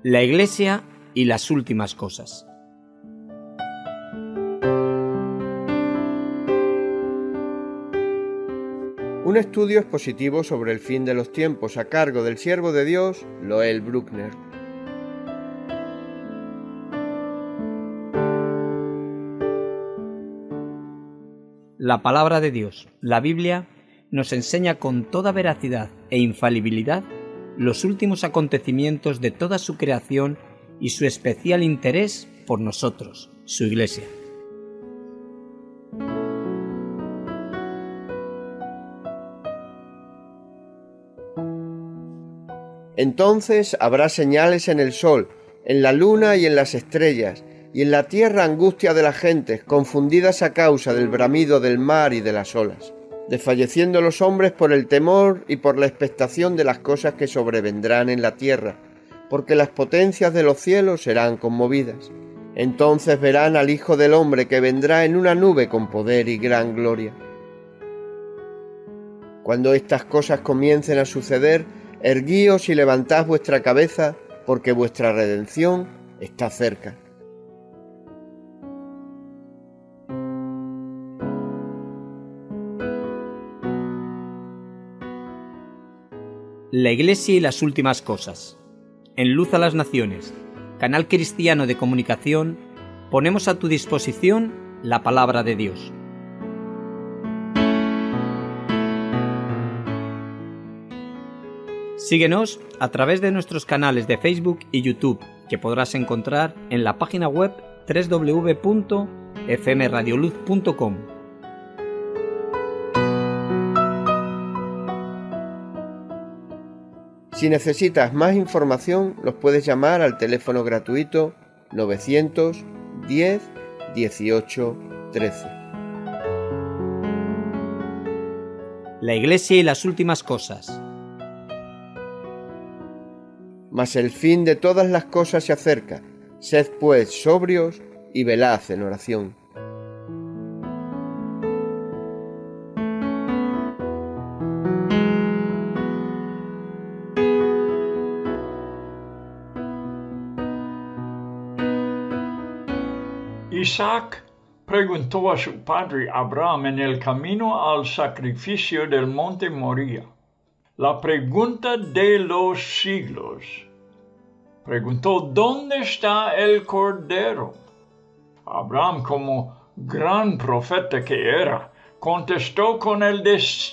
La Iglesia y las últimas cosas. Un estudio expositivo sobre el fin de los tiempos a cargo del siervo de Dios, Loel Bruckner. La palabra de Dios, la Biblia, nos enseña con toda veracidad e infalibilidad los últimos acontecimientos de toda su creación y su especial interés por nosotros, su Iglesia. Entonces habrá señales en el sol, en la luna y en las estrellas, y en la tierra angustia de las gentes, confundidas a causa del bramido del mar y de las olas, desfalleciendo los hombres por el temor y por la expectación de las cosas que sobrevendrán en la tierra, porque las potencias de los cielos serán conmovidas. Entonces verán al Hijo del Hombre que vendrá en una nube con poder y gran gloria. Cuando estas cosas comiencen a suceder, erguíos y levantad vuestra cabeza, porque vuestra redención está cerca. La Iglesia y las últimas cosas. En Luz a las Naciones, canal cristiano de comunicación, ponemos a tu disposición la palabra de Dios. Síguenos a través de nuestros canales de Facebook y YouTube, que podrás encontrar en la página web www.fmradioluz.com. Si necesitas más información, los puedes llamar al teléfono gratuito 910 18 13. La Iglesia y las últimas cosas. Mas el fin de todas las cosas se acerca. Sed pues sobrios y velad en oración. Isaac preguntó a su padre Abraham en el camino al sacrificio del monte Moría. La pregunta de los siglos. Preguntó, ¿dónde está el cordero? Abraham, como gran profeta que era, contestó con el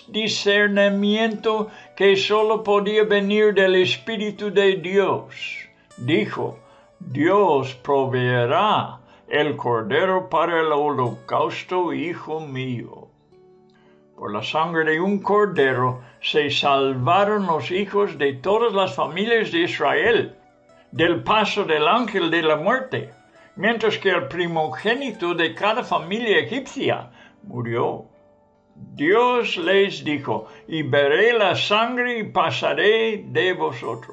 discernimiento que solo podía venir del Espíritu de Dios. Dijo, Dios proveerá el cordero para el holocausto, hijo mío. Por la sangre de un cordero se salvaron los hijos de todas las familias de Israel del paso del ángel de la muerte, mientras que el primogénito de cada familia egipcia murió. Dios les dijo, y veré la sangre y pasaré de vosotros.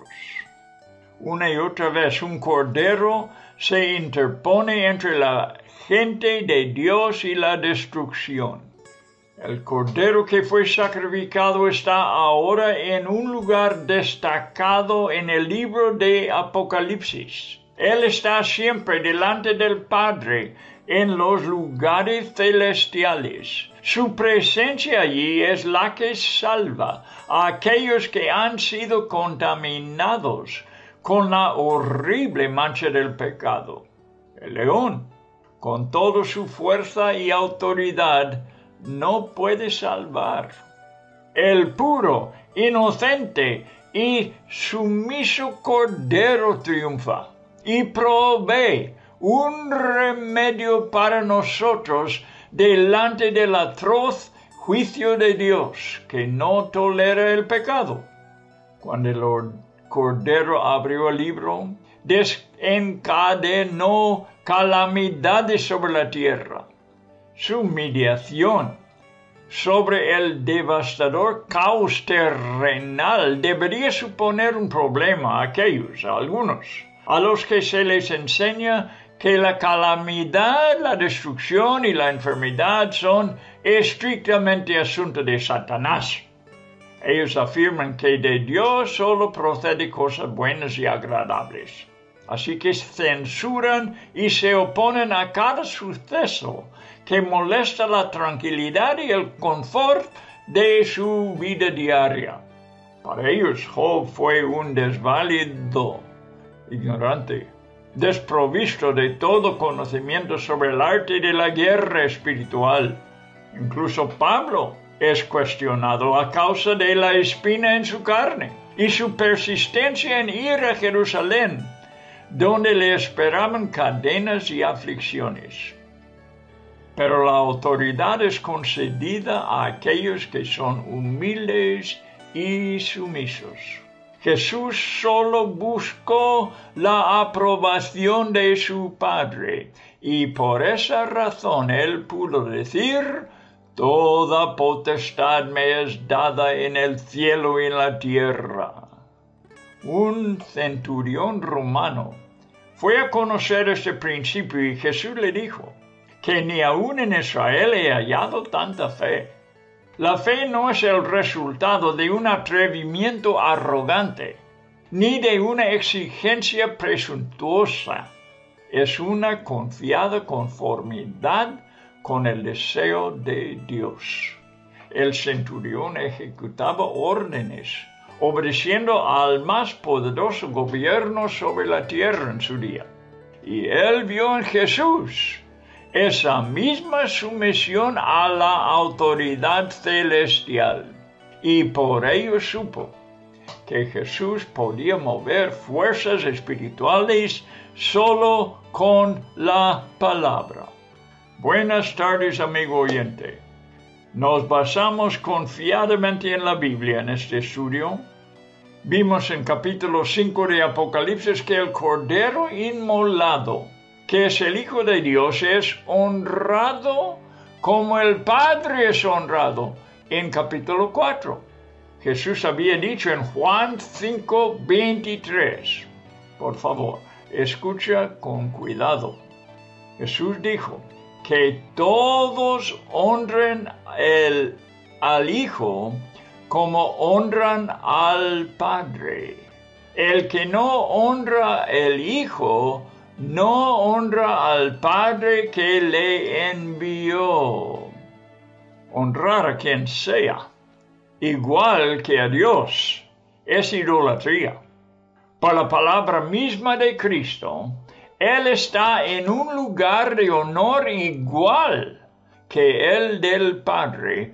Una y otra vez un cordero se interpone entre la gente de Dios y la destrucción. El cordero que fue sacrificado está ahora en un lugar destacado en el libro de Apocalipsis. Él está siempre delante del Padre en los lugares celestiales. Su presencia allí es la que salva a aquellos que han sido contaminados con la horrible mancha del pecado. El león, con toda su fuerza y autoridad, no puede salvar. El puro, inocente y sumiso cordero triunfa y provee un remedio para nosotros delante del atroz juicio de Dios que no tolera el pecado. Cuando el Cordero abrió el libro, desencadenó calamidades sobre la tierra. Su mediación sobre el devastador caos terrenal debería suponer un problema a algunos, a los que se les enseña que la calamidad, la destrucción y la enfermedad son estrictamente asunto de Satanás. Ellos afirman que de Dios solo procede cosas buenas y agradables. Así que censuran y se oponen a cada suceso que molesta la tranquilidad y el confort de su vida diaria. Para ellos, Job fue un desválido, ignorante, desprovisto de todo conocimiento sobre el arte de la guerra espiritual. Incluso Pablo es cuestionado a causa de la espina en su carne y su persistencia en ir a Jerusalén, donde le esperaban cadenas y aflicciones. Pero la autoridad es concedida a aquellos que son humildes y sumisos. Jesús solo buscó la aprobación de su Padre, y por esa razón él pudo decir: toda potestad me es dada en el cielo y en la tierra. Un centurión romano fue a conocer este principio y Jesús le dijo que ni aún en Israel he hallado tanta fe. La fe no es el resultado de un atrevimiento arrogante, ni de una exigencia presuntuosa. Es una confiada conformidad con el deseo de Dios. El centurión ejecutaba órdenes, obedeciendo al más poderoso gobierno sobre la tierra en su día. Y él vio en Jesús esa misma sumisión a la autoridad celestial, y por ello supo que Jesús podía mover fuerzas espirituales solo con la palabra. Buenas tardes, amigo oyente. Nos basamos confiadamente en la Biblia en este estudio. Vimos en capítulo 5 de Apocalipsis que el Cordero inmolado, que es el Hijo de Dios, es honrado como el Padre es honrado en capítulo 4. Jesús había dicho en Juan 5:23. Por favor, escucha con cuidado. Jesús dijo que todos honren al Hijo como honran al Padre. El que no honra al Hijo no honra al Padre que le envió. Honrar a quien sea, igual que a Dios, es idolatría. Por la palabra misma de Cristo, Él está en un lugar de honor igual que el del Padre,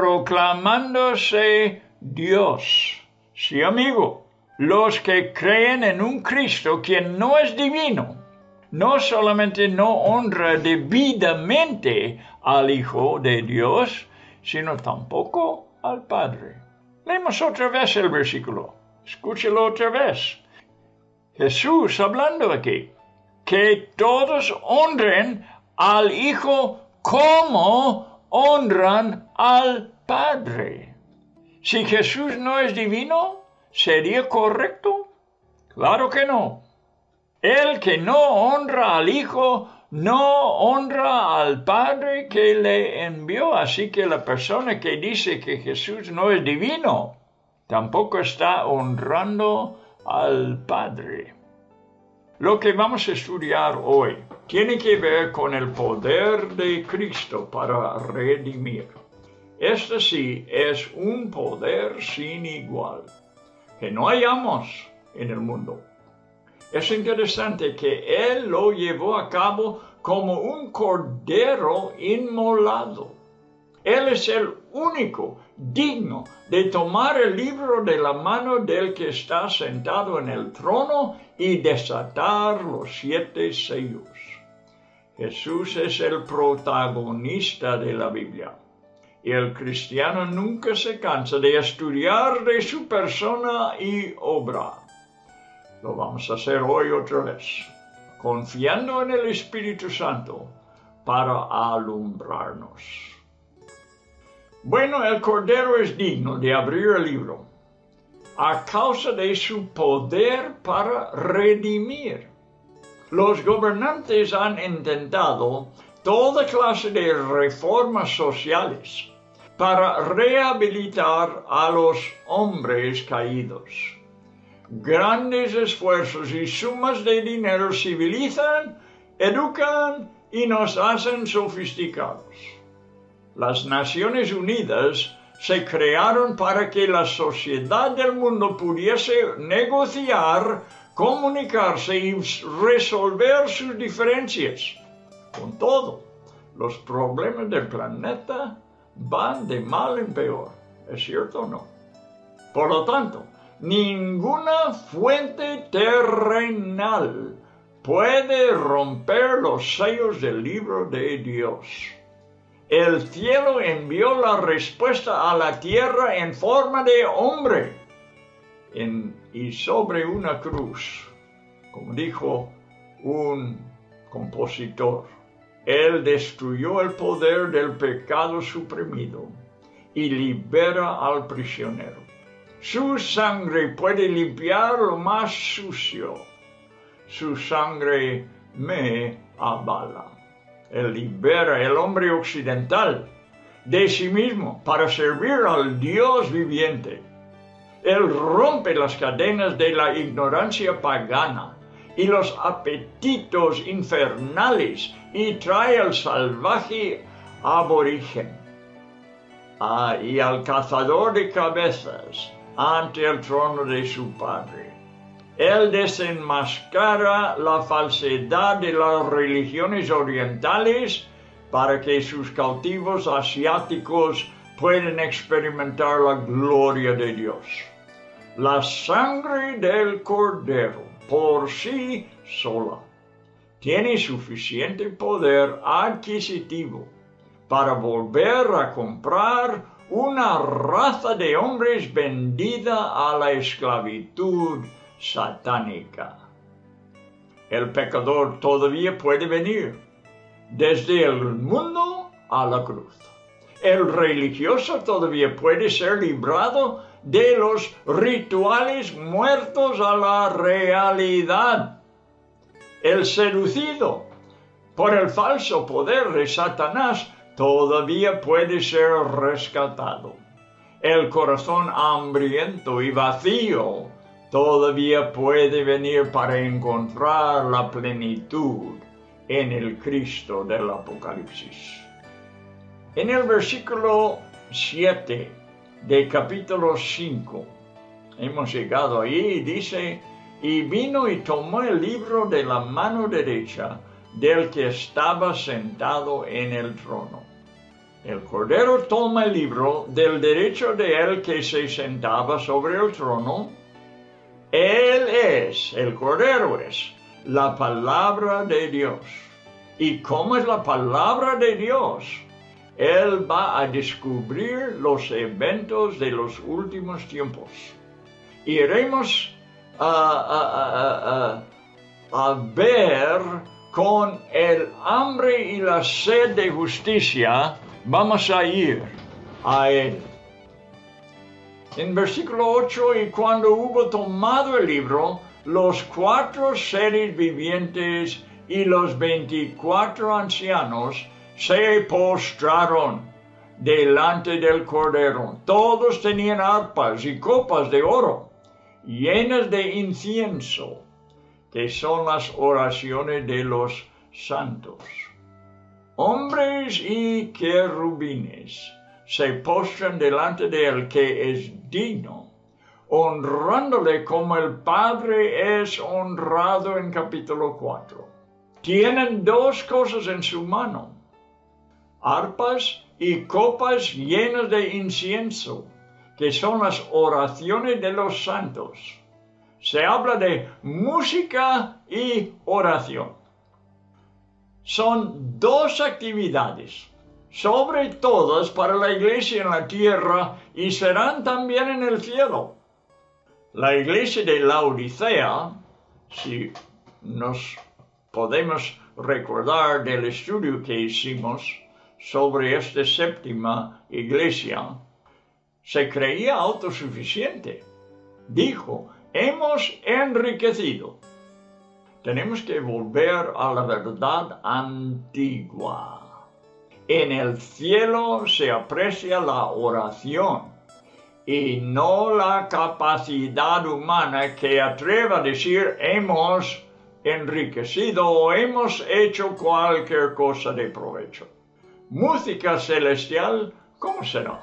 proclamándose Dios. Sí, amigo, los que creen en un Cristo quien no es divino, no solamente no honra debidamente al Hijo de Dios, sino tampoco al Padre. Leemos otra vez el versículo. Escúchelo otra vez. Jesús hablando aquí, que todos honren al Hijo como honran al Padre. Si Jesús no es divino, ¿sería correcto? Claro que no. El que no honra al Hijo, no honra al Padre que le envió. Así que la persona que dice que Jesús no es divino, tampoco está honrando al Padre. Lo que vamos a estudiar hoy tiene que ver con el poder de Cristo para redimir. Este sí es un poder sin igual, que no hallamos en el mundo. Es interesante que Él lo llevó a cabo como un cordero inmolado. Él es el único digno de tomar el libro de la mano del que está sentado en el trono y desatar los 7 sellos. Jesús es el protagonista de la Biblia, y el cristiano nunca se cansa de estudiar de su persona y obra. Lo vamos a hacer hoy otra vez, confiando en el Espíritu Santo para alumbrarnos. Bueno, el Cordero es digno de abrir el libro a causa de su poder para redimir. Los gobernantes han intentado toda clase de reformas sociales para rehabilitar a los hombres caídos. grandes esfuerzos y sumas de dinero civilizan, educan y nos hacen sofisticados. Las Naciones Unidas se crearon para que la sociedad del mundo pudiese negociar, comunicarse y resolver sus diferencias. Con todo, los problemas del planeta van de mal en peor. ¿Es cierto o no? Por lo tanto, ninguna fuente terrenal puede romper los sellos del libro de Dios. El cielo envió la respuesta a la tierra en forma de hombre y sobre una cruz, como dijo un compositor. Él destruyó el poder del pecado suprimido y libera al prisionero. Su sangre puede limpiar lo más sucio. Su sangre me avala. Él libera al hombre occidental de sí mismo para servir al Dios viviente. Él rompe las cadenas de la ignorancia pagana y los apetitos infernales y trae al salvaje aborigen y al cazador de cabezas ante el trono de su Padre. Él desenmascara la falsedad de las religiones orientales para que sus cautivos asiáticos puedan experimentar la gloria de Dios. La sangre del Cordero por sí sola tiene suficiente poder adquisitivo para volver a comprar una raza de hombres vendida a la esclavitud satánica. El pecador todavía puede venir desde el mundo a la cruz. El religioso todavía puede ser librado de los rituales muertos a la realidad. El seducido por el falso poder de Satanás todavía puede ser rescatado. El corazón hambriento y vacío todavía puede venir para encontrar la plenitud en el Cristo del Apocalipsis. En el versículo 7 de capítulo 5, hemos llegado ahí y dice, y vino y tomó el libro de la mano derecha del que estaba sentado en el trono. El Cordero toma el libro del derecho de él que se sentaba sobre el trono. Él es, el Cordero es, la palabra de Dios. ¿Y cómo es la palabra de Dios? Él va a descubrir los eventos de los últimos tiempos. Iremos a ver con el hambre y la sed de justicia, vamos a ir a él. En versículo 8, y cuando hubo tomado el libro, los 4 seres vivientes y los 24 ancianos se postraron delante del Cordero. Todos tenían arpas y copas de oro, llenas de incienso, que son las oraciones de los santos. Hombres y querubines se postran delante de él que es digno, honrándole como el Padre es honrado en capítulo 4. Tienen 2 cosas en su mano, arpas y copas llenas de incienso, que son las oraciones de los santos. Se habla de música y oración. Son 2 actividades, sobre todas para la iglesia en la tierra y serán también en el cielo. La iglesia de Laodicea, si nos podemos recordar del estudio que hicimos sobre esta 7ª iglesia, se creía autosuficiente. Dijo, hemos enriquecido. Tenemos que volver a la verdad antigua. En el cielo se aprecia la oración y no la capacidad humana que atreva a decir hemos enriquecido o hemos hecho cualquier cosa de provecho. Música celestial, ¿cómo será?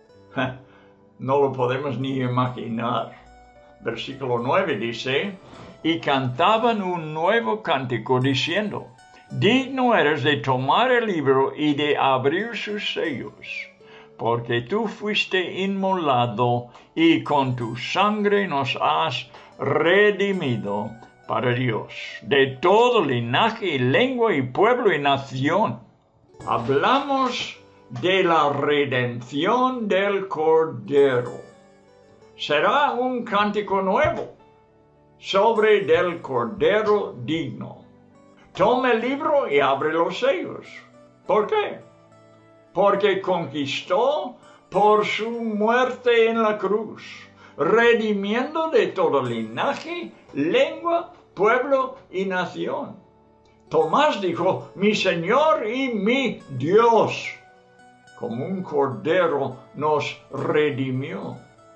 No lo podemos ni imaginar. Versículo 9 dice, y cantaban un nuevo cántico diciendo, digno eres de tomar el libro y de abrir sus sellos, porque tú fuiste inmolado y con tu sangre nos has redimido para Dios, de todo linaje y lengua y pueblo y nación. Hablamos de la redención del Cordero. Será un cántico nuevo sobre del Cordero digno. Toma el libro y abre los sellos. ¿Por qué? Porque conquistó por su muerte en la cruz, redimiendo de todo linaje, lengua, pueblo y nación. Tomás dijo, mi Señor y mi Dios, como un cordero nos redimió.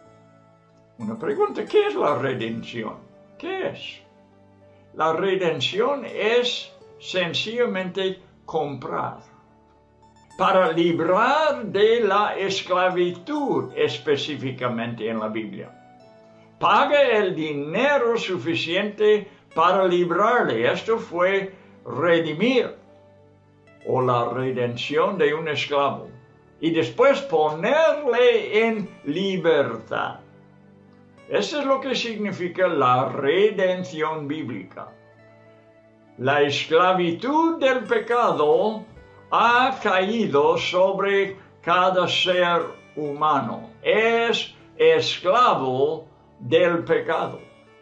Una pregunta, ¿qué es la redención? ¿Qué es? La redención es sencillamente comprar, para librar de la esclavitud específicamente en la Biblia. Paga el dinero suficiente para librarle. Esto fue redimir o la redención de un esclavo y después ponerle en libertad. Eso es lo que significa la redención bíblica. La esclavitud del pecado ha caído sobre cada ser humano. Es esclavo del pecado.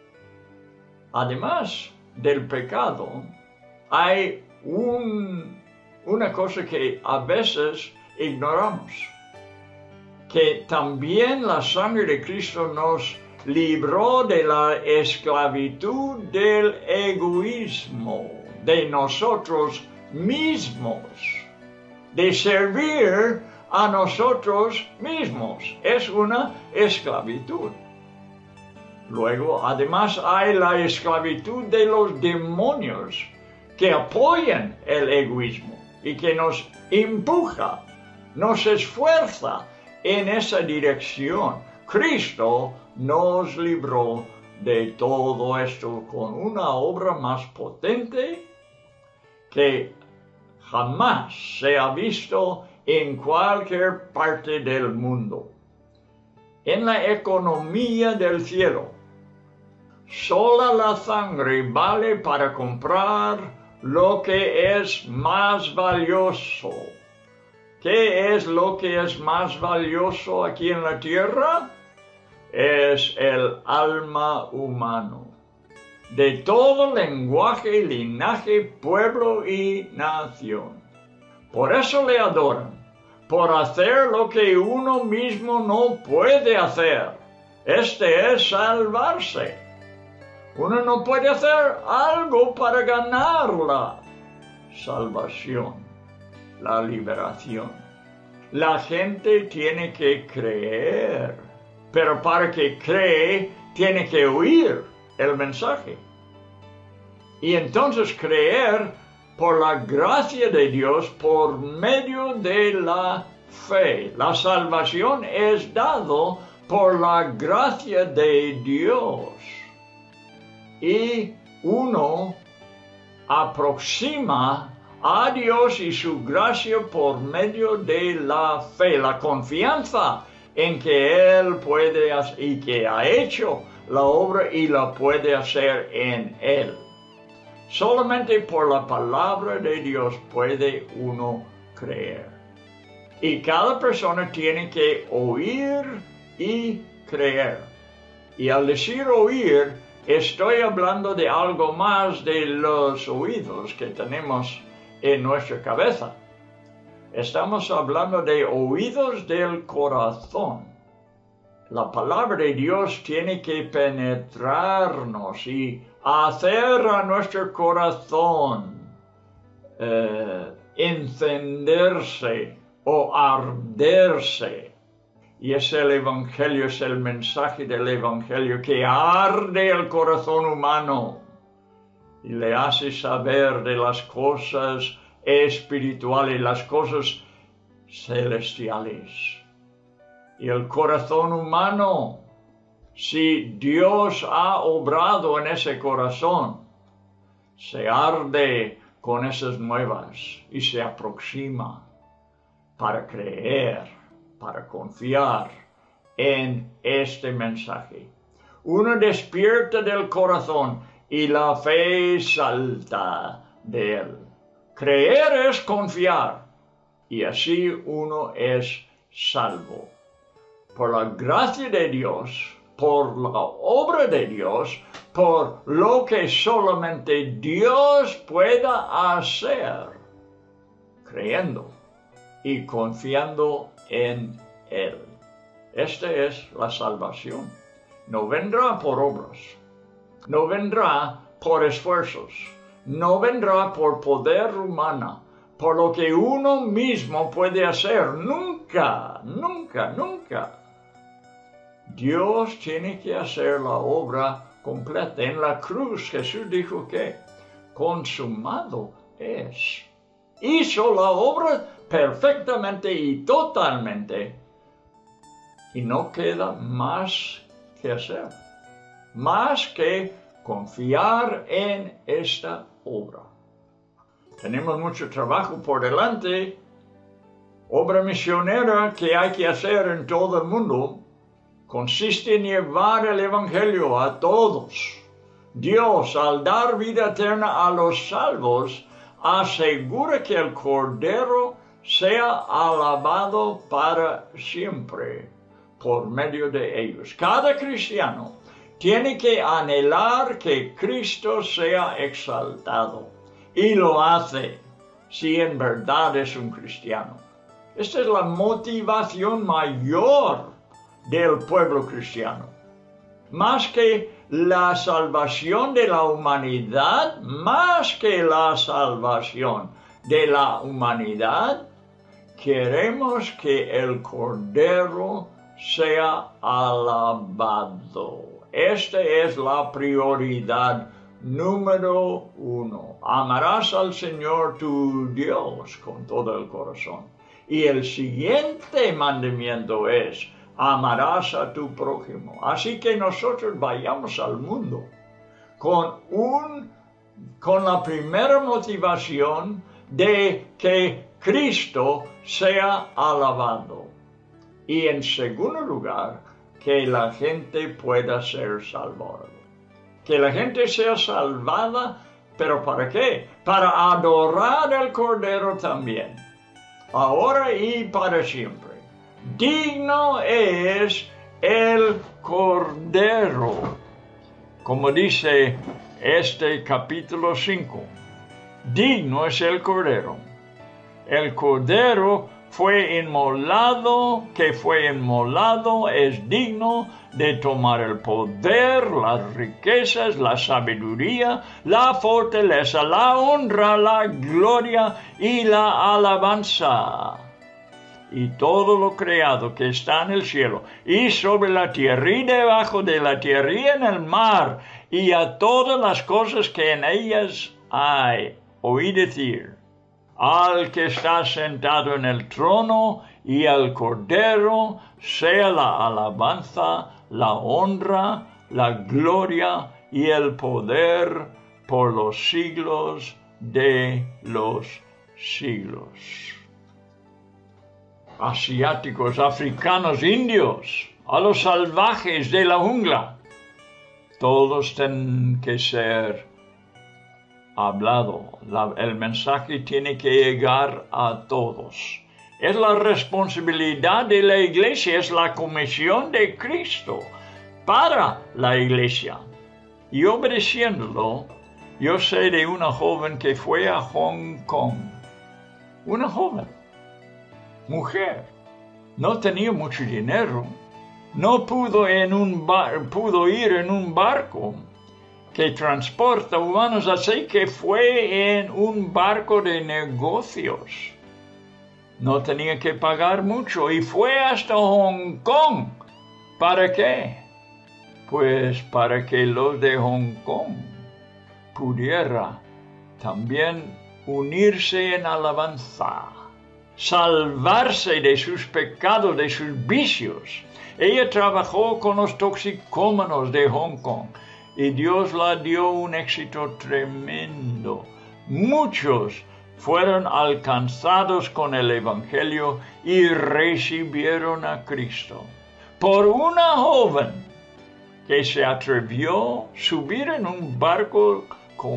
Además del pecado, hay una cosa que a veces ignoramos, que también la sangre de Cristo nos libró de la esclavitud del egoísmo, de nosotros mismos, de servir a nosotros mismos. Es una esclavitud. Luego, además, hay la esclavitud de los demonios que apoyan el egoísmo y que nos empuja, nos esfuerza en esa dirección. Cristo nos libró de todo esto con una obra más potente que jamás se ha visto en cualquier parte del mundo. En la economía del cielo, sola la sangre vale para comprar lo que es más valioso. ¿Qué es lo que es más valioso aquí en la tierra? Es el alma humano, de todo lenguaje, linaje, pueblo y nación. Por eso le adoran, por hacer lo que uno mismo no puede hacer. Este es salvarse. Uno no puede hacer algo para ganar la salvación, la liberación. La gente tiene que creer, pero para que cree, tiene que oír el mensaje. Y entonces creer por la gracia de Dios por medio de la fe. La salvación es dado por la gracia de Dios. Y uno aproxima a Dios y su gracia por medio de la fe, la confianza en que Él puede hacer y que ha hecho la obra y la puede hacer en Él. Solamente por la palabra de Dios puede uno creer. Y cada persona tiene que oír y creer. Y al decir oír, estoy hablando de algo más de los oídos que tenemos en nuestra cabeza. Estamos hablando de oídos del corazón. La palabra de Dios tiene que penetrarnos y hacer a nuestro corazón encenderse o arderse. Y es el Evangelio, es el mensaje del Evangelio que arde el corazón humano y le hace saber de las cosas espirituales, las cosas celestiales. Y el corazón humano, si Dios ha obrado en ese corazón, se arde con esas nuevas y se aproxima para creer, para confiar en este mensaje. Uno despierta del corazón y la fe salta de él. Creer es confiar y así uno es salvo. Por la gracia de Dios, por la obra de Dios, por lo que solamente Dios pueda hacer, creyendo y confiando en Él. Esta es la salvación. No vendrá por obras, no vendrá por esfuerzos, no vendrá por poder humano, por lo que uno mismo puede hacer. Nunca, nunca, nunca. Dios tiene que hacer la obra completa. En la cruz Jesús dijo que consumado es. Hizo la obra perfectamente y totalmente. Y no queda más que hacer, más que confiar en esta obra. Tenemos mucho trabajo por delante, obra misionera que hay que hacer en todo el mundo. Consiste en llevar el Evangelio a todos. Dios, al dar vida eterna a los salvos, asegura que el Cordero sea alabado para siempre por medio de ellos. Cada cristiano tiene que anhelar que Cristo sea exaltado, y lo hace si en verdad es un cristiano. Esta es la motivación mayor del pueblo cristiano. Más que la salvación de la humanidad, más que la salvación de la humanidad, queremos que el Cordero sea alabado. Esta es la prioridad número 1. Amarás al Señor tu Dios con todo el corazón. Y el siguiente mandamiento es: amarás a tu prójimo. Así que nosotros vayamos al mundo con la primera motivación de que Cristo sea alabado. Y en segundo lugar, que la gente pueda ser salvada. Que la gente sea salvada, ¿pero para qué? Para adorar al Cordero también, ahora y para siempre. Digno es el Cordero, como dice este capítulo 5. Digno es el Cordero. El Cordero fue inmolado, es digno de tomar el poder, las riquezas, la sabiduría, la fortaleza, la honra, la gloria y la alabanza. Y todo lo creado que está en el cielo y sobre la tierra y debajo de la tierra y en el mar y a todas las cosas que en ellas hay. Oí decir: al que está sentado en el trono y al Cordero sea la alabanza, la honra, la gloria y el poder por los siglos de los siglos. Asiáticos, africanos, indios, a los salvajes de la jungla, todos tienen que ser hablado. El mensaje tiene que llegar a todos. Es la responsabilidad de la iglesia, es la comisión de Cristo para la iglesia. Y obedeciéndolo, yo sé de una joven que fue a Hong Kong. Una joven, mujer, no tenía mucho dinero, no pudo ir en un barco que transporta humanos, así que fue en un barco de negocios. No tenía que pagar mucho y fue hasta Hong Kong. ¿Para qué? Pues para que los de Hong Kong pudiera también unirse en alabanza, salvarse de sus pecados, de sus vicios. Ella trabajó con los toxicómanos de Hong Kong y Dios la dio un éxito tremendo. Muchos fueron alcanzados con el Evangelio y recibieron a Cristo por una joven que se atrevió a subir en un barco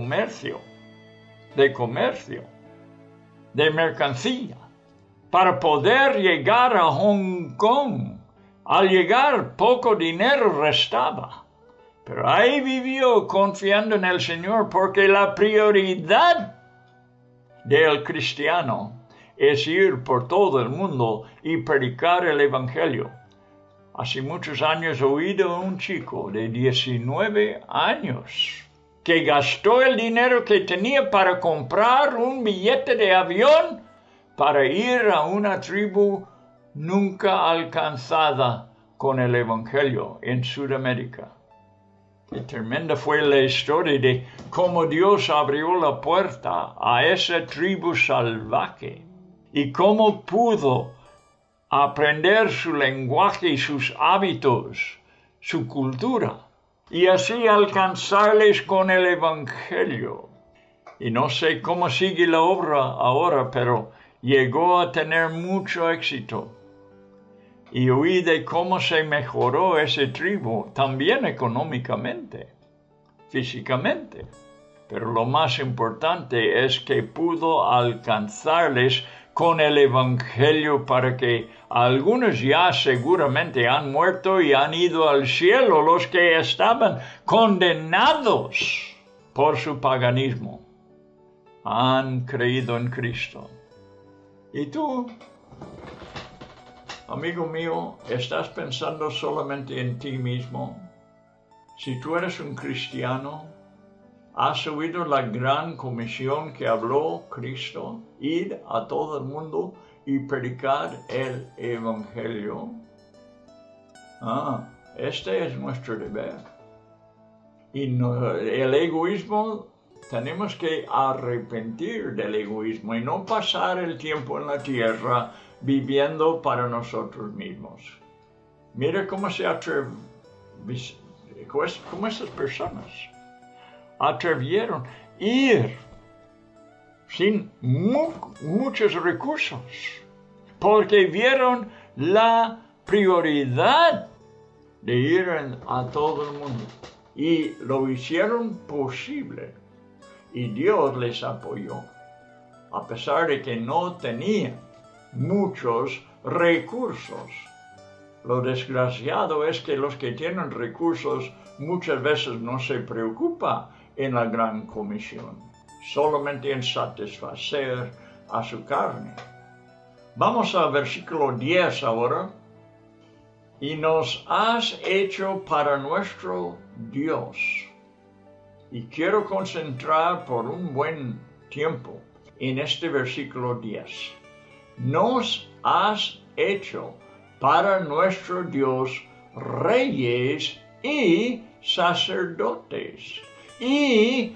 de mercancía, para poder llegar a Hong Kong. Al llegar, poco dinero restaba, pero ahí vivió confiando en el Señor, porque la prioridad del cristiano es ir por todo el mundo y predicar el Evangelio. Hace muchos años he oído a un chico de 19 años que gastó el dinero que tenía para comprar un billete de avión para ir a una tribu nunca alcanzada con el Evangelio en Sudamérica. Qué tremenda fue la historia de cómo Dios abrió la puerta a esa tribu salvaje y cómo pudo aprender su lenguaje y sus hábitos, su cultura, y así alcanzarles con el Evangelio. Y no sé cómo sigue la obra ahora, pero llegó a tener mucho éxito. Y oí de cómo se mejoró esa tribu, también económicamente, físicamente. Pero lo más importante es que pudo alcanzarles con el Evangelio, para que algunos ya seguramente han muerto y han ido al cielo, los que estaban condenados por su paganismo. Han creído en Cristo. ¿Y tú, amigo mío, estás pensando solamente en ti mismo? Si tú eres un cristiano, ¿has oído la gran comisión que habló Cristo? Ir a todo el mundo y predicar el Evangelio. Este es nuestro deber. Y el egoísmo, tenemos que arrepentir del egoísmo y no pasar el tiempo en la tierra viviendo para nosotros mismos. Mira cómo cómo estas personas atrevieron ir sin muchos recursos, porque vieron la prioridad de ir a todo el mundo y lo hicieron posible, y Dios les apoyó, a pesar de que no tenían muchos recursos. Lo desgraciado es que los que tienen recursos muchas veces no se preocupan en la gran comisión, solamente en satisfacer a su carne. Vamos al versículo 10 ahora. Y nos has hecho para nuestro Dios. Y quiero concentrar por un buen tiempo en este versículo 10. Nos has hecho para nuestro Dios reyes y sacerdotes, y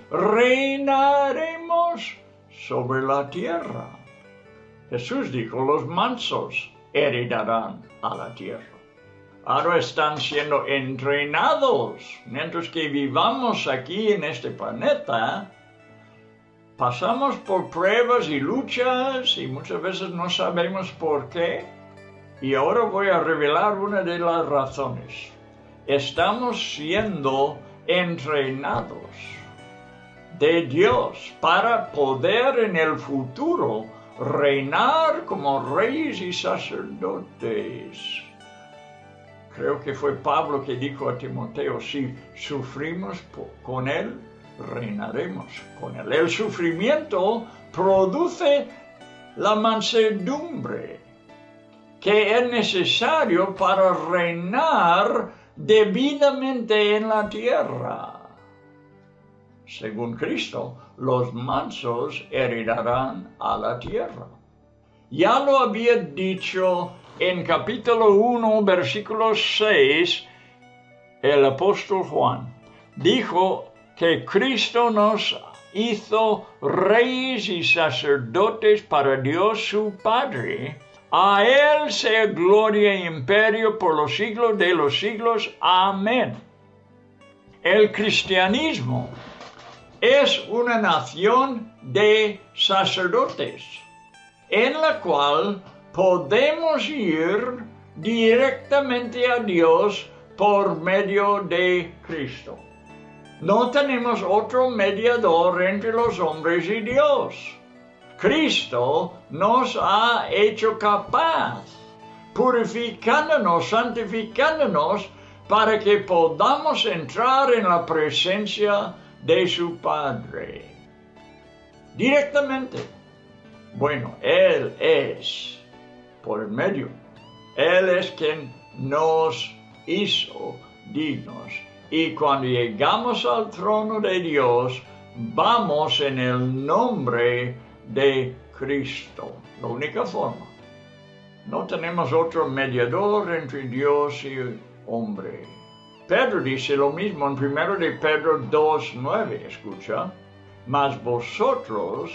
reinaremos sobre la tierra. Jesús dijo, los mansos heredarán a la tierra. Ahora están siendo entrenados. Mientras que vivamos aquí en este planeta, pasamos por pruebas y luchas y muchas veces no sabemos por qué. Y ahora voy a revelar una de las razones. Estamos siendo entrenados de Dios para poder en el futuro reinar como reyes y sacerdotes. Creo que fue Pablo que dijo a Timoteo, si sufrimos con él, reinaremos con él. El sufrimiento produce la mansedumbre, que es necesario para reinar debidamente en la tierra. Según Cristo, los mansos heredarán a la tierra. Ya lo había dicho en capítulo 1, versículo 6, el apóstol Juan. Dijo que Cristo nos hizo reyes y sacerdotes para Dios su Padre. A Él sea gloria y imperio por los siglos de los siglos. Amén. El cristianismo es una nación de sacerdotes, en la cual podemos ir directamente a Dios por medio de Cristo. No tenemos otro mediador entre los hombres y Dios. Cristo nos ha hecho capaz, purificándonos, santificándonos, para que podamos entrar en la presencia de su Padre. Directamente. Bueno, Él es por el medio. Él es quien nos hizo dignos. Y cuando llegamos al trono de Dios, vamos en el nombre de Cristo. La única forma. No tenemos otro mediador entre Dios y hombre. Pedro dice lo mismo en 1 de Pedro 2:9. Escucha. Mas vosotros,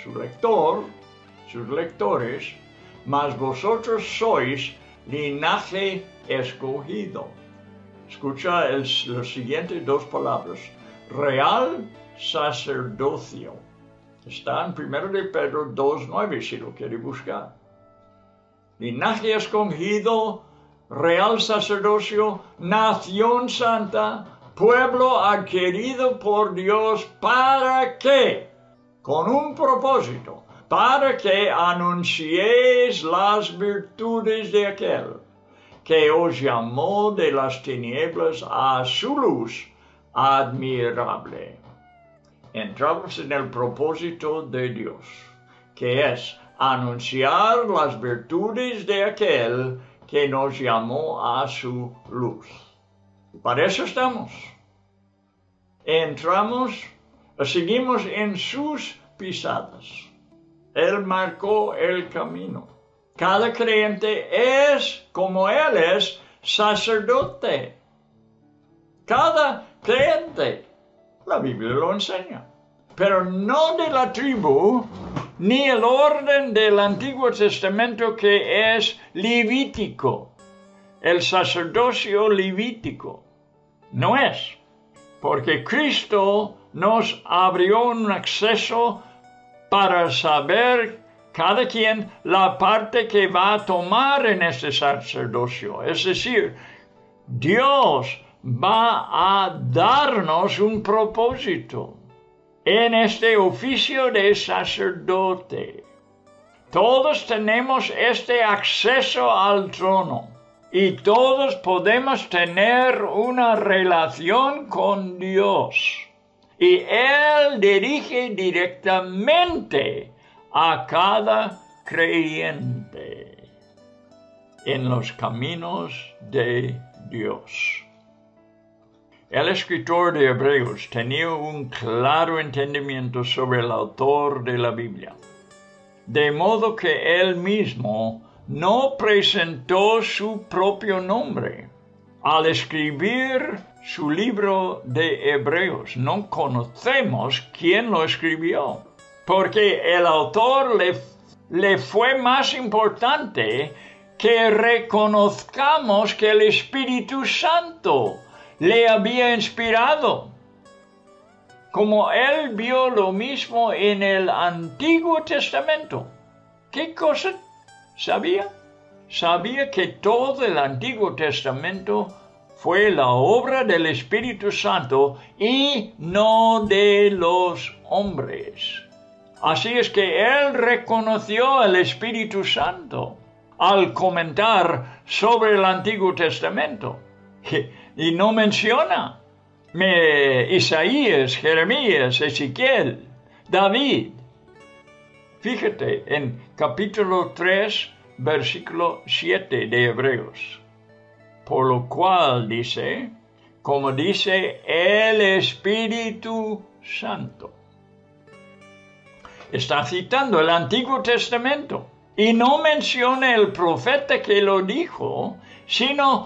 sus lectores, mas vosotros sois linaje escogido. Escucha las siguientes dos palabras. Real sacerdocio. Está en 1 de Pedro 2:9, si lo quiere buscar. Linaje escogido, real sacerdocio, nación santa, pueblo adquirido por Dios, ¿para qué? Con un propósito, para que anunciéis las virtudes de aquel que os llamó de las tinieblas a su luz admirable. Entramos en el propósito de Dios, que es anunciar las virtudes de aquel que nos llamó a su luz. Para eso estamos. Seguimos en sus pisadas. Él marcó el camino. Cada creyente es, como Él es, sacerdote. Cada creyente. La Biblia lo enseña. Pero no de la tribu, ni el orden del Antiguo Testamento que es levítico. El sacerdocio levítico. No es. Porque Cristo nos abrió un acceso para saber cada quien la parte que va a tomar en este sacerdocio. Es decir, Dios va a darnos un propósito en este oficio de sacerdote. Todos tenemos este acceso al trono y todos podemos tener una relación con Dios. Y Él dirige directamente a cada creyente en los caminos de Dios. El escritor de Hebreos tenía un claro entendimiento sobre el autor de la Biblia, de modo que él mismo no presentó su propio nombre. Al escribir su libro de Hebreos, no conocemos quién lo escribió, porque el autor le fue más importante que reconozcamos que el Espíritu Santo le había inspirado. Como él vio lo mismo en el Antiguo Testamento. ¿Qué cosa sabía? Sabía que todo el Antiguo Testamento fue la obra del Espíritu Santo y no de los hombres. Así es que él reconoció al Espíritu Santo al comentar sobre el Antiguo Testamento. Y no menciona Isaías, Jeremías, Ezequiel, David. Fíjate en capítulo 3, versículo 7 de Hebreos. Por lo cual dice, como dice el Espíritu Santo. Está citando el Antiguo Testamento Y no menciona el profeta que lo dijo, sino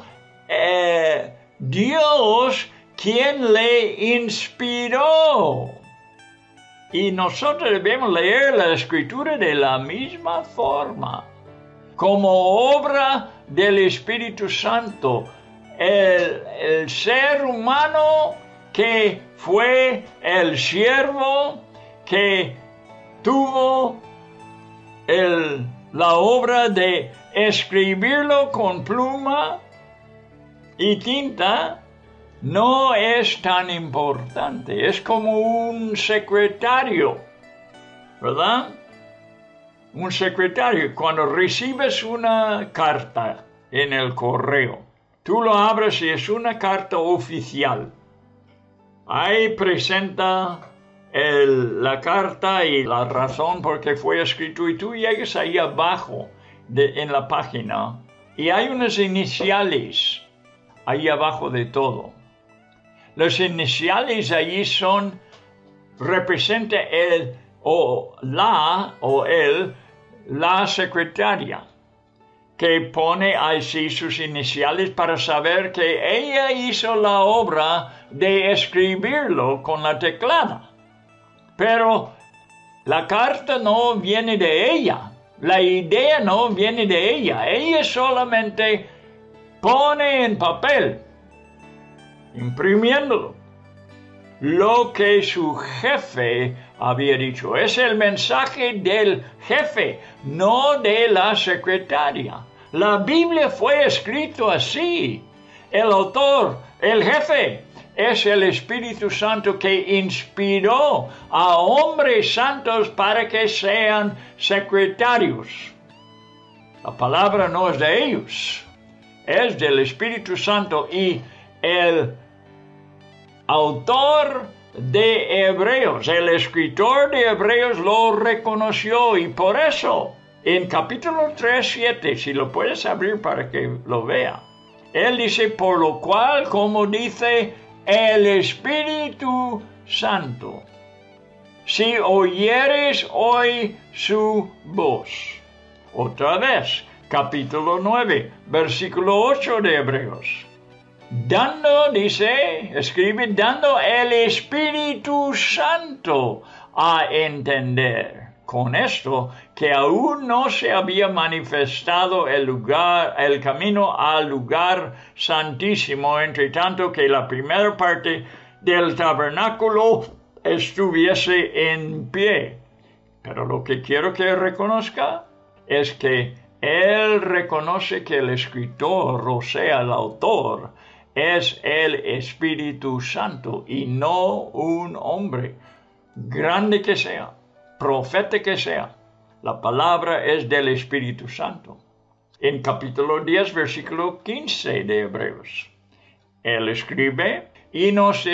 Dios quien le inspiró. Y nosotros debemos leer la Escritura de la misma forma, como obra del Espíritu Santo. El ser humano que fue el siervo que tuvo la obra de escribirlo con pluma y tinta, no es tan importante. Es como un secretario, ¿verdad? Un secretario. Cuando recibes una carta en el correo, tú lo abres y es una carta oficial. Ahí presenta la carta y la razón por qué fue escrito, y tú llegas ahí abajo en la página y hay unas iniciales ahí abajo de todo. Las iniciales allí representa la secretaria, que pone así sus iniciales para saber que ella hizo la obra de escribirlo con la teclada. Pero la carta no viene de ella, la idea no viene de ella. Ella solamente pone en papel, imprimiéndolo, lo que su jefe había dicho. Es el mensaje del jefe, no de la secretaria. La Biblia fue escrito así. El autor, el jefe, es el Espíritu Santo que inspiró a hombres santos para que sean secretarios. La palabra no es de ellos, es del Espíritu Santo, y el autor de Hebreos, el escritor de Hebreos, lo reconoció, y por eso en capítulo 3:7, si lo puedes abrir para que lo vea, él dice: por lo cual, como dice el Espíritu Santo, si oyeres hoy su voz. Otra vez, capítulo 9, versículo 8 de Hebreos. Escribe, dando el Espíritu Santo a entender con esto que aún no se había manifestado el camino al lugar santísimo, entre tanto que la primera parte del tabernáculo estuviese en pie. Pero lo que quiero que reconozca es que él reconoce que el escritor, o sea, el autor, es el Espíritu Santo y no un hombre, grande que sea, profeta que sea. La palabra es del Espíritu Santo. En capítulo 10, versículo 15 de Hebreos, él escribe: y nos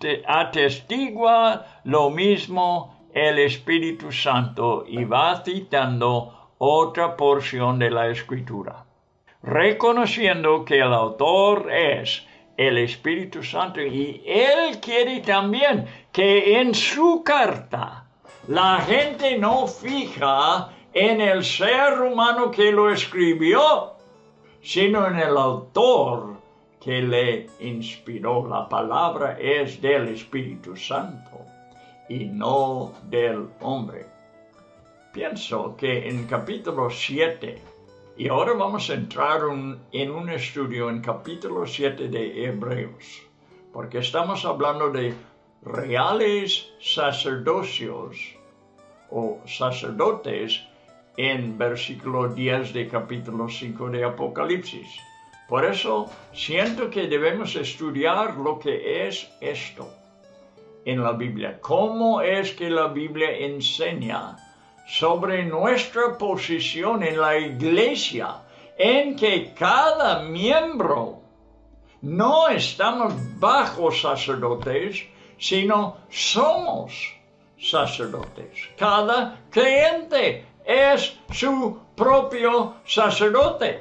atestigua lo mismo el Espíritu Santo, y va citando otra porción de la Escritura, reconociendo que el autor es el Espíritu Santo, y él quiere también que en su carta la gente no fija en el ser humano que lo escribió, sino en el autor que le inspiró. La palabra es del Espíritu Santo y no del hombre. Pienso que en capítulo 7, y ahora vamos a entrar en un estudio en capítulo 7 de Hebreos, porque estamos hablando de reales sacerdocios o sacerdotes en versículo 10 de capítulo 5 de Apocalipsis. Por eso siento que debemos estudiar lo que es esto en la Biblia. ¿Cómo es que la Biblia enseña sobre nuestra posición en la iglesia, en que cada miembro no estamos bajo sacerdotes, sino somos sacerdotes? Cada creyente es su propio sacerdote.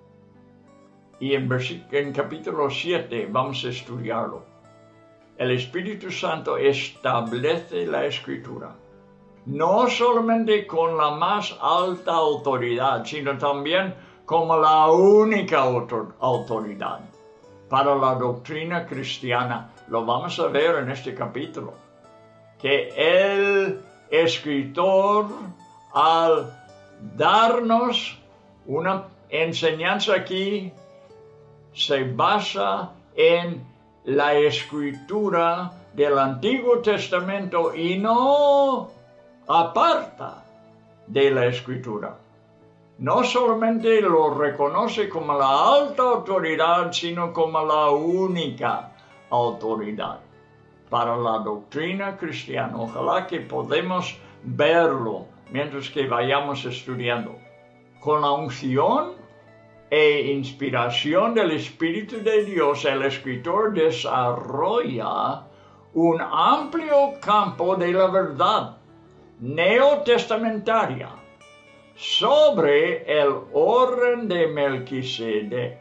Y en capítulo 7 vamos a estudiarlo. El Espíritu Santo establece la Escritura. no solamente con la más alta autoridad, sino también como la única autoridad para la doctrina cristiana. Lo vamos a ver en este capítulo, que el escritor, al darnos una enseñanza aquí, se basa en la escritura del Antiguo Testamento y no aparta de la escritura. No solamente lo reconoce como la alta autoridad, sino como la única autoridad para la doctrina cristiana. Ojalá que podamos verlo mientras que vayamos estudiando. Con la unción e inspiración del Espíritu de Dios, el escritor desarrolla un amplio campo de la verdad neotestamentaria sobre el orden de Melquisedec,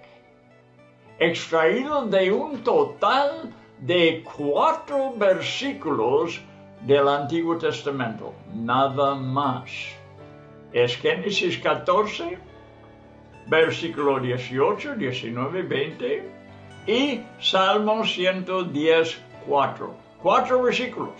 extraído de un total de 4 versículos del Antiguo Testamento, nada más. Es Génesis 14, versículo 18, 19, 20 y Salmo 110, 4. 4 versículos.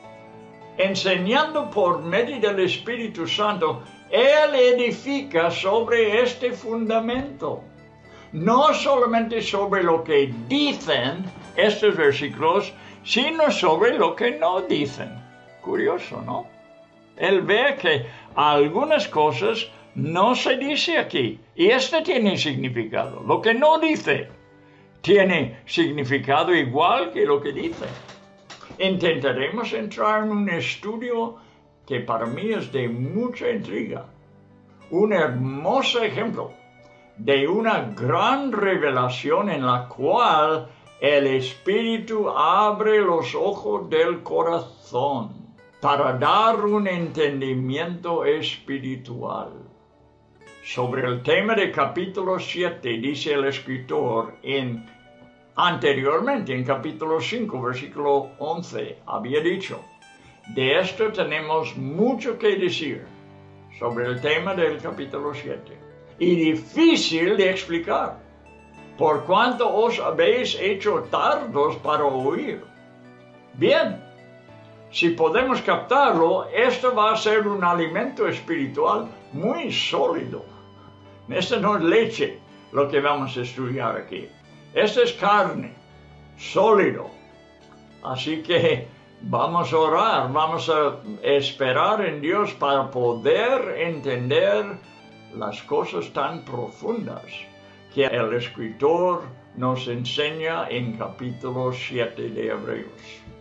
Enseñando por medio del Espíritu Santo, Él edifica sobre este fundamento. No solamente sobre lo que dicen estos versículos, sino sobre lo que no dicen. Curioso, ¿no? Él ve que algunas cosas no se dice aquí, y este tiene significado. Lo que no dice tiene significado igual que lo que dice. Intentaremos entrar en un estudio que para mí es de mucha intriga. Un hermoso ejemplo de una gran revelación en la cual el Espíritu abre los ojos del corazón para dar un entendimiento espiritual. Sobre el tema de capítulo 7, dice el escritor anteriormente en capítulo 5, versículo 11, había dicho, de esto tenemos mucho que decir sobre el tema del capítulo 7, y difícil de explicar, por cuanto os habéis hecho tardos para oír. Bien, si podemos captarlo, esto va a ser un alimento espiritual muy sólido. Esto no es leche, lo que vamos a estudiar aquí. Esto es carne, sólido. Así que vamos a orar, vamos a esperar en Dios para poder entender las cosas tan profundas que el escritor nos enseña en capítulo 7 de Hebreos.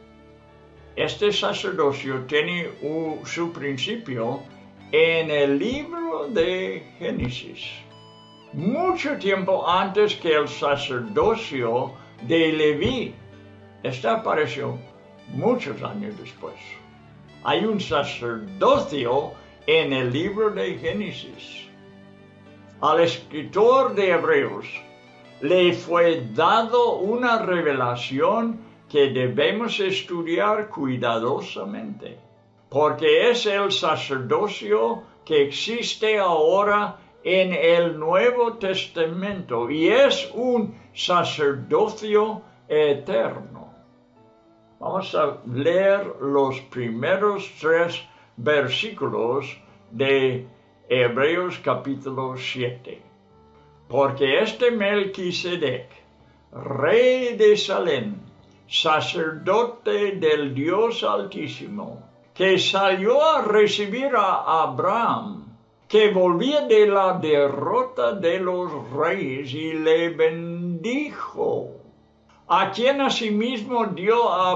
Este sacerdocio tiene su principio en el libro de Génesis, mucho tiempo antes que el sacerdocio de Leví. Este apareció muchos años después. Hay un sacerdocio en el libro de Génesis. Al escritor de Hebreos le fue dado una revelación que debemos estudiar cuidadosamente, porque es el sacerdocio que existe ahora en el Nuevo Testamento y es un sacerdocio eterno. Vamos a leer los primeros 3 versículos de Hebreos capítulo 7. Porque este Melquisedec, rey de Salem, sacerdote del Dios Altísimo, que salió a recibir a Abraham, que volvía de la derrota de los reyes y le bendijo, a quien asimismo dio a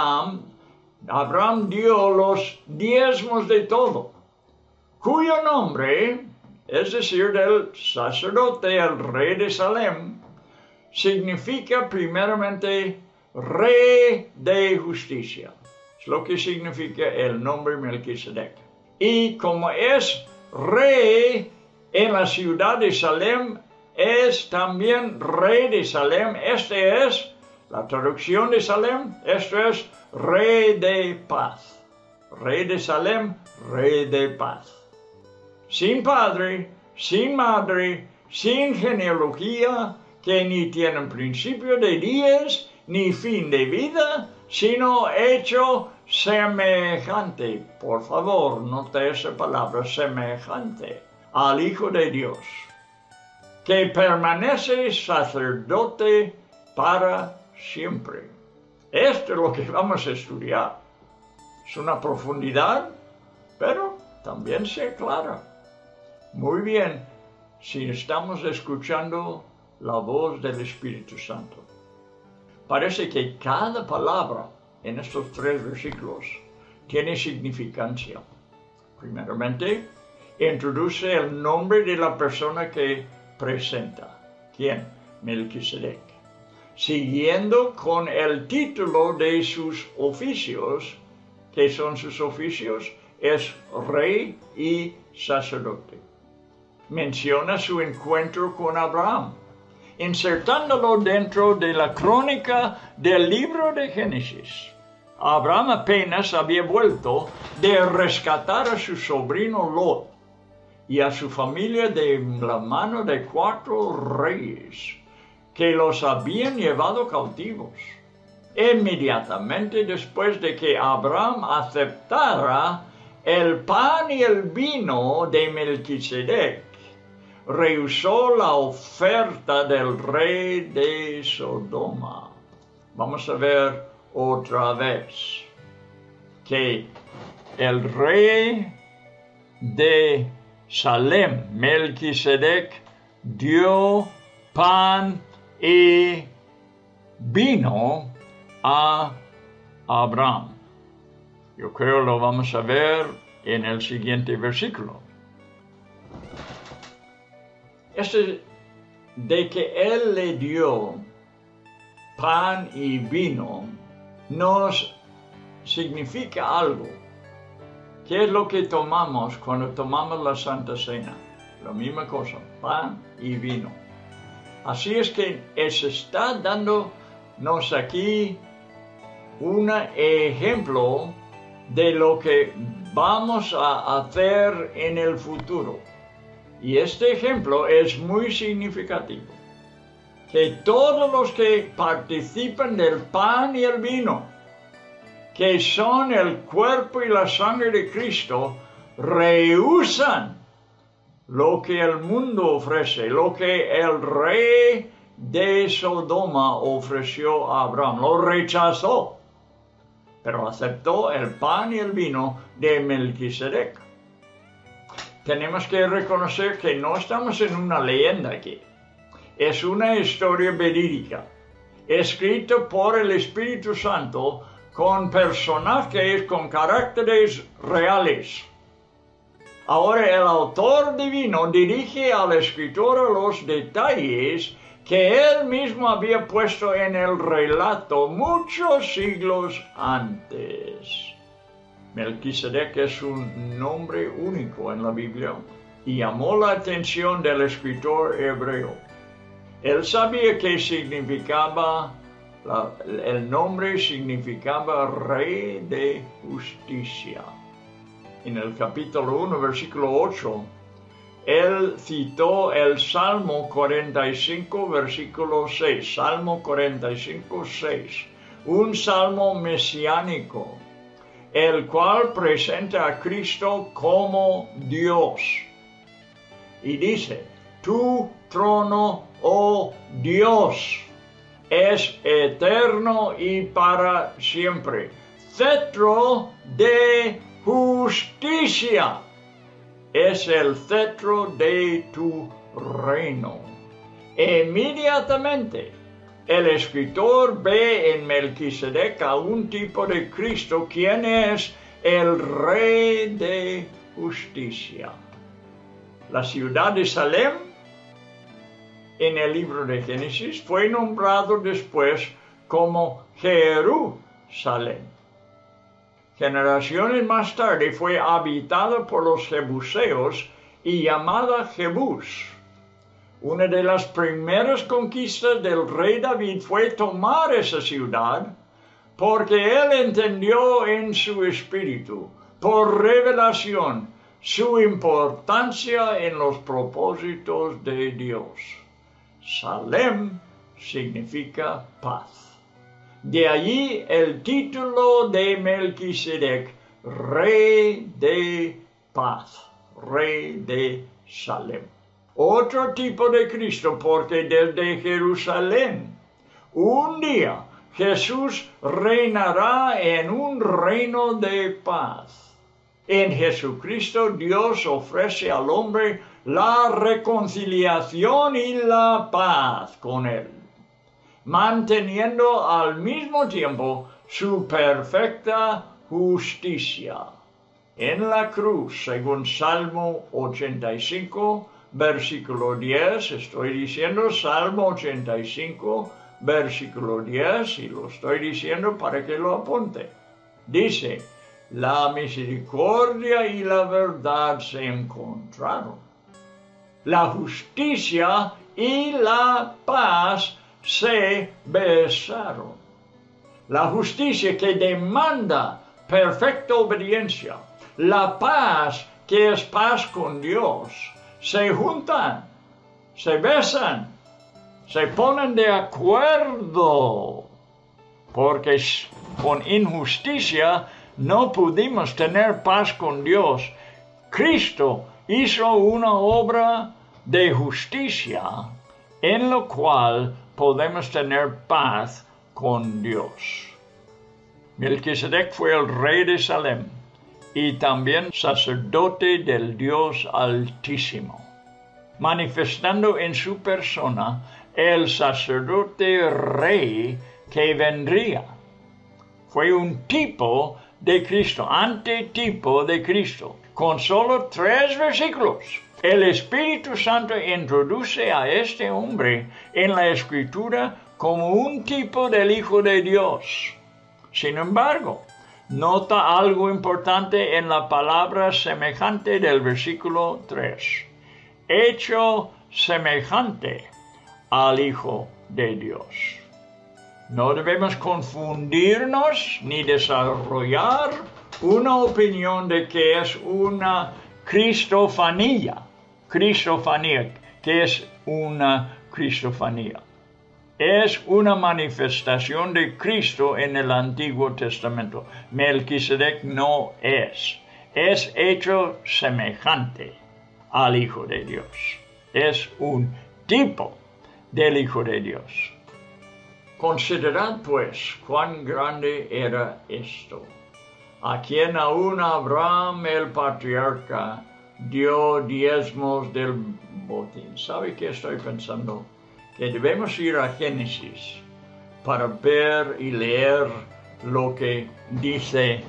Abraham dio los diezmos de todo, cuyo nombre, es decir, del sacerdote, el rey de Salem, significa primeramente rey de justicia. Es lo que significa el nombre Melquisedec. Y como es rey en la ciudad de Salem, es también rey de Salem. Este es la traducción de Salem. Esto es rey de paz. rey de Salem, rey de paz. Sin padre, sin madre, sin genealogía, que ni tienen principio de días, ni fin de vida, sino hecho semejante. Por favor, note esa palabra, semejante, al Hijo de Dios, que permanece sacerdote para siempre. Esto es lo que vamos a estudiar. Es una profundidad, pero también se aclara. Muy bien, si estamos escuchando la voz del Espíritu Santo. Parece que cada palabra en estos 3 versículos tiene significancia. Primeramente, introduce el nombre de la persona que presenta. ¿Quién? Melquisedec. Siguiendo con el título de sus oficios. ¿Qué son sus oficios? Es rey y sacerdote. Menciona su encuentro con Abraham, insertándolo dentro de la crónica del libro de Génesis. Abraham apenas había vuelto de rescatar a su sobrino Lot y a su familia de la mano de 4 reyes que los habían llevado cautivos. Inmediatamente después de que Abraham aceptara el pan y el vino de Melquisedec, rehusó la oferta del rey de Sodoma. Vamos a ver otra vez que el rey de Salem, Melquisedec, dio pan y vino a Abraham. Yo creo lo vamos a ver en el siguiente versículo. De que él le dio pan y vino nos significa algo. ¿Qué es lo que tomamos cuando tomamos la Santa Cena? La misma cosa, pan y vino. Así es que se está dándonos aquí un ejemplo de lo que vamos a hacer en el futuro. Y este ejemplo es muy significativo. Que todos los que participan del pan y el vino, que son el cuerpo y la sangre de Cristo, rehúsan lo que el mundo ofrece, lo que el rey de Sodoma ofreció a Abraham. Lo rechazó, pero aceptó el pan y el vino de Melquisedec. Tenemos que reconocer que no estamos en una leyenda aquí. Es una historia verídica, escrita por el Espíritu Santo con personajes con caracteres reales. Ahora el autor divino dirige al escritor los detalles que él mismo había puesto en el relato muchos siglos antes. Melquisedec es un nombre único en la Biblia y llamó la atención del escritor hebreo. Él sabía que significaba, el nombre significaba Rey de Justicia. En el capítulo 1, versículo 8, él citó el Salmo 45, versículo 6. Salmo 45, 6. Un salmo mesiánico, el cual presenta a Cristo como Dios. Y dice, tu trono, oh Dios, es eterno y para siempre. Cetro de justicia es el cetro de tu reino. Inmediatamente, el escritor ve en Melquisedec a un tipo de Cristo, quien es el Rey de Justicia. La ciudad de Salem, en el libro de Génesis, fue nombrado después como Jerusalén. Generaciones más tarde fue habitada por los jebuseos y llamada Jebús. Una de las primeras conquistas del rey David fue tomar esa ciudad porque él entendió en su espíritu por revelación su importancia en los propósitos de Dios. Salem significa paz. De allí el título de Melquisedec, Rey de Paz, Rey de Salem. Otro tipo de Cristo, porque desde Jerusalén, un día Jesús reinará en un reino de paz. En Jesucristo Dios ofrece al hombre la reconciliación y la paz con Él, manteniendo al mismo tiempo su perfecta justicia. En la cruz, según Salmo 85, versículo 10, estoy diciendo Salmo 85, versículo 10, y lo estoy diciendo para que lo apunte. Dice, la misericordia y la verdad se encontraron. La justicia y la paz se besaron. La justicia que demanda perfecta obediencia, la paz que es paz con Dios, se juntan, se besan, se ponen de acuerdo, porque con injusticia no pudimos tener paz con Dios. Cristo hizo una obra de justicia en la cual podemos tener paz con Dios. Melquisedec fue el rey de Salem y también sacerdote del Dios Altísimo, manifestando en su persona el sacerdote rey que vendría. Fue un tipo de Cristo, antetipo de Cristo, con solo 3 versículos. El Espíritu Santo introduce a este hombre en la Escritura como un tipo del Hijo de Dios. Sin embargo, nota algo importante en la palabra semejante del versículo 3. Hecho semejante al Hijo de Dios. No debemos confundirnos ni desarrollar una opinión de que es una cristofanía. Cristofanía, ¿qué es una cristofanía? Es una manifestación de Cristo en el Antiguo Testamento. Melquisedec no es. Es hecho semejante al Hijo de Dios. Es un tipo del Hijo de Dios. Considerad pues cuán grande era esto, a quien aún Abraham el patriarca dio diezmos del botín. ¿Sabe qué estoy pensando? Que debemos ir a Génesis para ver y leer lo que dice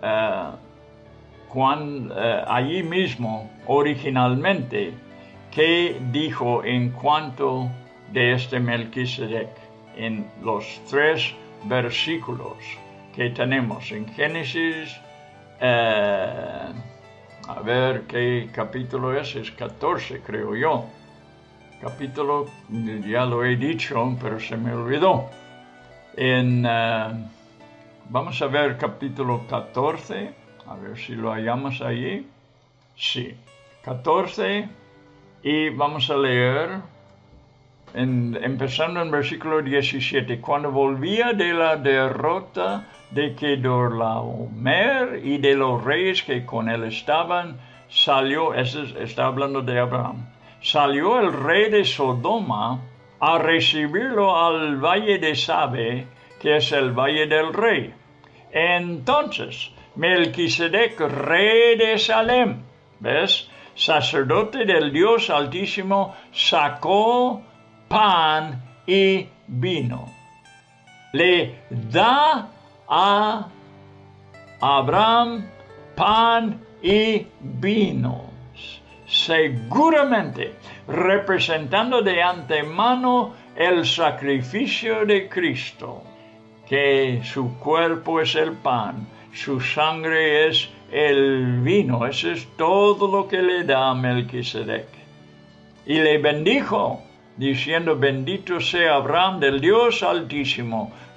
allí mismo originalmente, que dijo en cuanto de este Melquisedec en los 3 versículos que tenemos en Génesis. A ver qué capítulo es 14, creo yo. Capítulo, ya lo he dicho, pero se me olvidó. Vamos a ver capítulo 14, a ver si lo hallamos allí. Sí, 14, y vamos a leer, empezando en versículo 17. Cuando volvía de la derrota de Kedorlaomer y de los reyes que con él estaban, salió, está hablando de Abraham, salió el rey de Sodoma a recibirlo al valle de Sabe, que es el valle del rey. Entonces, Melquisedec, rey de Salem, ¿ves?, sacerdote del Dios Altísimo, sacó pan y vino. Le da a Abraham pan y vino, seguramente representando de antemano el sacrificio de Cristo, que su cuerpo es el pan, su sangre es el vino. Eso es todo lo que le da a Melquisedec. Y le bendijo, diciendo: bendito sea Abraham del Dios Altísimo,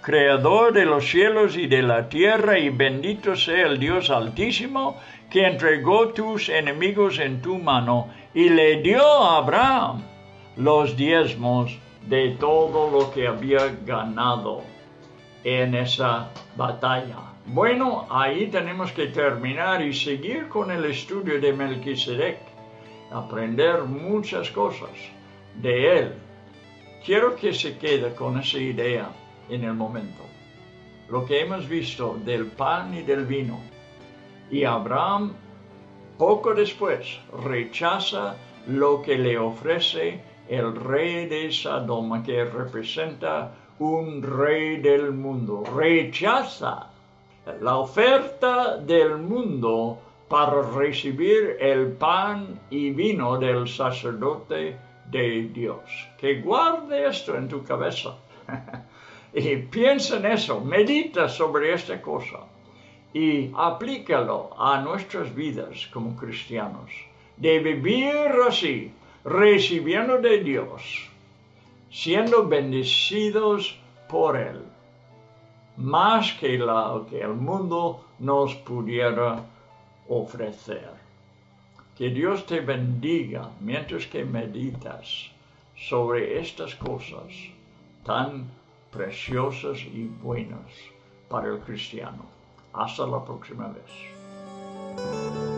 Creador de los cielos y de la tierra, y bendito sea el Dios Altísimo, que entregó tus enemigos en tu mano, y le dio a Abraham los diezmos de todo lo que había ganado en esa batalla. Bueno, ahí tenemos que terminar y seguir con el estudio de Melquisedec, aprender muchas cosas de él. Quiero que se quede con esa idea en el momento. Lo que hemos visto del pan y del vino. Y Abraham, poco después, rechaza lo que le ofrece el rey de Sodoma, que representa un rey del mundo. Rechaza la oferta del mundo para recibir el pan y vino del sacerdote de Dios. Que guarde esto en tu cabeza. Y piensa en eso, medita sobre esta cosa y aplícalo a nuestras vidas como cristianos. De vivir así, recibiendo de Dios, siendo bendecidos por Él, más que lo que el mundo nos pudiera ofrecer. Que Dios te bendiga mientras que meditas sobre estas cosas tan preciosas y buenas para el cristiano. Hasta la próxima vez.